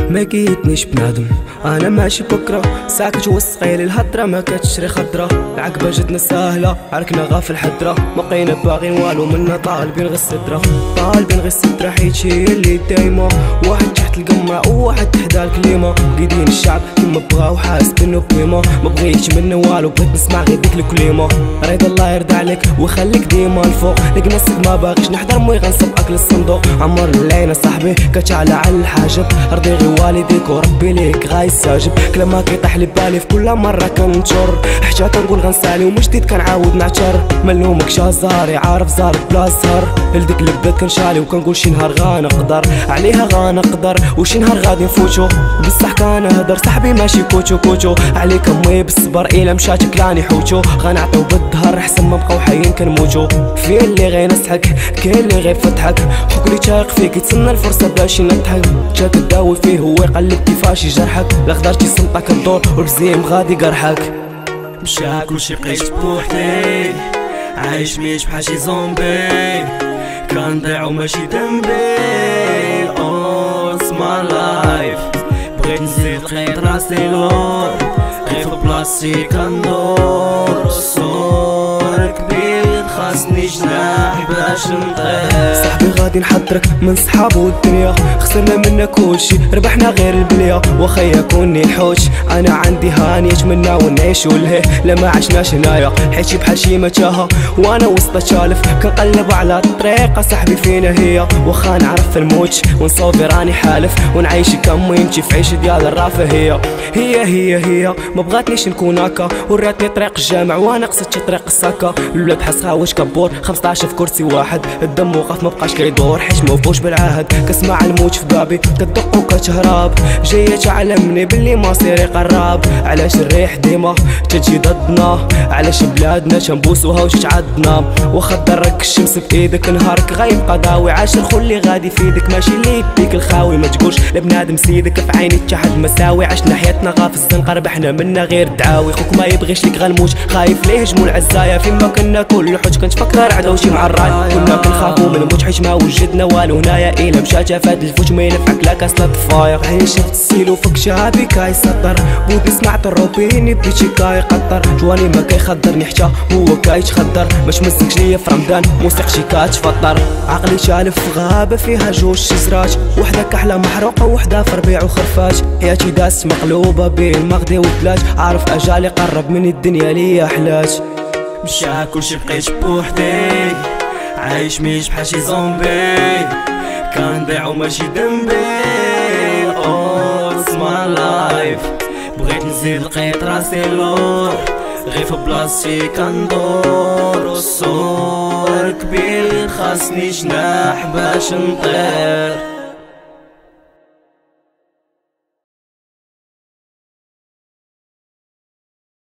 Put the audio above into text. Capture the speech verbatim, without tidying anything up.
ما جيتنيش بنادم انا ماشي بكره ساكت وسقيلي الهضره ما كتشري خضره العقبه جاتنا ساهله عركنا غافل حدره ما بقينا باغين والو منا طالبين غير الستره طالبين غير الستره حيت هي اللي دايما واحد تحت القمه وواحد تحدا الكليمه قايدين الشعب كيما بغا وحاس بانه بقيمه ما بغيتش منه والو بغيت نسمع غير ديك الكليمه رضا الله يرضى عليك ويخليك ديما الفوق لقنا السك ما باغيش نحضر موي غنصب اكل الصندوق عمر اللينا صاحبي كتعلى على الحاجب رضي غير والديك وربي ليك غايساجب كلام ما كيطيح لي بالي في كل مره كنتشر حتى كنقول غنسالي ومن جديد كنعاود نعتر ملومك شازاري عارف زارك بلا سهر لديك لبات كنشالي وكنقول شي نهار غنقدر عليها غنقدر وشي نهار غادي نفوتو بصح كنهضر صاحبي ماشي كوتشو كوتشو عليك امي بالصبر الا مشات كلاني حوتو غنعطيو بالظهر حسن ما بقاو حيين كنموتو في اللي غينصحك كاين اللي غيفتحك حكري تايق فيك يتسنى الفرصه باش نضحك جا تداوي فيه هو يقلب كيفاش يجرحك لا خدرتي سلطك الدور والبزيم غادي جرحك مشى كلشي بقيت بوحدي عايش ميش بحال شي زومبي كنضيع وماشي ذنبي oh it's my life بغيت نزيد لقيت راسي لور غير في بلاصتي كندور صور كبير خاصني جناح باش نطير صاحبي غادي نحضرك من صحابو والدنيا خسرنا منا كلشي ربحنا غير البليه واخا يكوني الحوش انا عندي هاني اتمنى ونعيشو لهيه لا ما عشناش هنايا حيت بحال شي متاهه وانا وسط شالف كنقلب على الطريقه صاحبي فينا هي واخا نعرف الموت ونصوفي راني حالف ونعيش كمينتي في عيش ديال الرفاهيه هي هي هي ما بغاتنيش نكون هكا وراتني طريق الجامع وانا قصدت طريق السكا الولاد بحال خاوش كبور خمسطاش في كرسي واحد الدم وقف ما بقاش كيدور حيت موفوش بالعهد كسمع الموت في بابي كدق وكتهرب جايه تعلمني باللي مصيري قراب علاش الريح ديما تجي ضدنا علاش بلادنا تنبوسوها وتتعدنا واخا ضرك الشمس بايدك نهارك غيبقى ضاوي عاش الخو اللي غادي فيدك ماشي اللي يديك الخاوي ما تقولش لبنادم سيدك في عيني تحد مساوي عشنا حياتنا غا في الزنقه ربحنا منا غير دعاوي خوك ما يبغيش ليك غنموت خايف ليه هجموا العزايا فيما كنا كل حوت كنت فكر عدا وشي مع الراي كنا كنخافو من الموت حيت ما وجدنا والو هنايا الا مشات فهاد الفوت ما ينفعك لا كاس لا طفاير عين شفت السيلو فوق شعبي كيسطر بود نسمع طروبيني بديت شي كيقطر جواني ما كيخدرني حتى هو كيتخدر باش مسكش ليا في رمضان موسيقشي كتفطر عقلي شالف في غابه فيها جوج شجرات وحده كحله محروقه وحده في ربيع وخرفات حياتي داس مقلوبه بين المغدي والثلاث عارف اجالي قرب من الدنيا ليا حلات مشى كلشي بقيت بوحدي عايش ميش بحال شي زومبي كنضيع وماشي ذنبي oh it's my life بغيت نزيد لقيت راسي لور غير في بلاصتي كندور والصور كبير خاصني جناح باش نطير.